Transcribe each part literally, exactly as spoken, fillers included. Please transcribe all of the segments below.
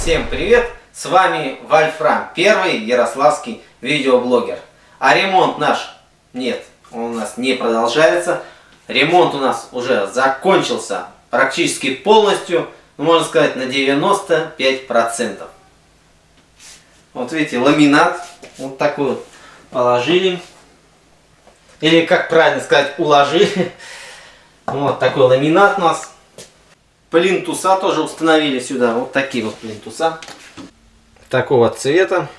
Всем привет! С вами Вольфрам, первый ярославский видеоблогер. А ремонт наш, нет, он у нас не продолжается. Ремонт у нас уже закончился практически полностью, ну, можно сказать, на девяносто пять процентов. Вот видите, ламинат, вот такой вот положили. Или, как правильно сказать, уложили. Вот такой ламинат у нас. Плинтуса тоже установили сюда. Вот такие вот плинтуса. Такого цвета.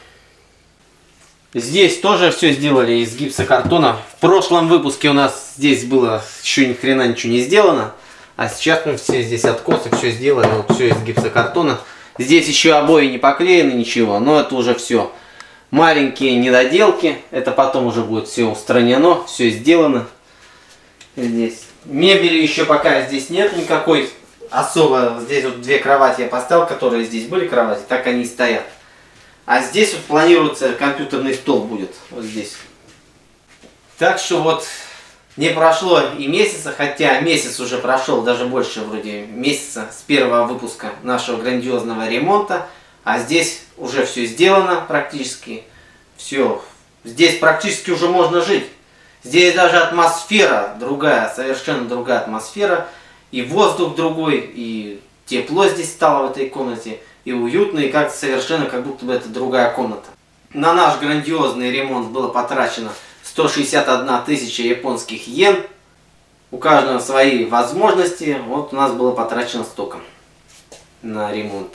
Здесь тоже все сделали из гипсокартона. В прошлом выпуске у нас здесь было еще ни хрена ничего не сделано. А сейчас мы все здесь откосы все сделали. Вот все из гипсокартона. Здесь еще обои не поклеены, ничего. Но это уже все маленькие недоделки. Это потом уже будет все устранено. Все сделано. Здесь мебели еще пока здесь нет никакой. Особо здесь вот две кровати я поставил, которые здесь были кровати, так они и стоят. А здесь вот планируется компьютерный стол будет, вот здесь. Так что вот не прошло и месяца, хотя месяц уже прошел, даже больше вроде месяца с первого выпуска нашего грандиозного ремонта. А здесь уже все сделано практически. Все. Здесь практически уже можно жить. Здесь даже атмосфера другая, совершенно другая атмосфера. И воздух другой, и тепло здесь стало в этой комнате, и уютно, и как совершенно как будто бы это другая комната. На наш грандиозный ремонт было потрачено сто шестьдесят одна тысяча японских йен. У каждого свои возможности. Вот у нас было потрачено столько на ремонт.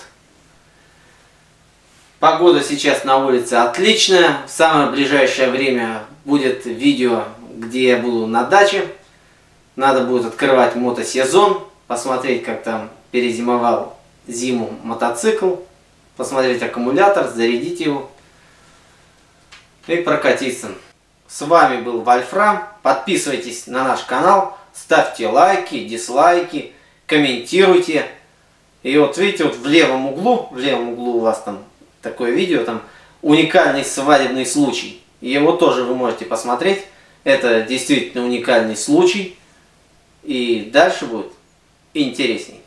Погода сейчас на улице отличная. В самое ближайшее время будет видео, где я буду на даче. Надо будет открывать мотосезон, посмотреть, как там перезимовал зиму мотоцикл, посмотреть аккумулятор, зарядить его и прокатиться. С вами был Вольфрам. Подписывайтесь на наш канал, ставьте лайки, дизлайки, комментируйте. И вот видите, вот в левом углу, в левом углу у вас там такое видео, там уникальный свадебный случай. Его тоже вы можете посмотреть. Это действительно уникальный случай. И дальше будет интересней.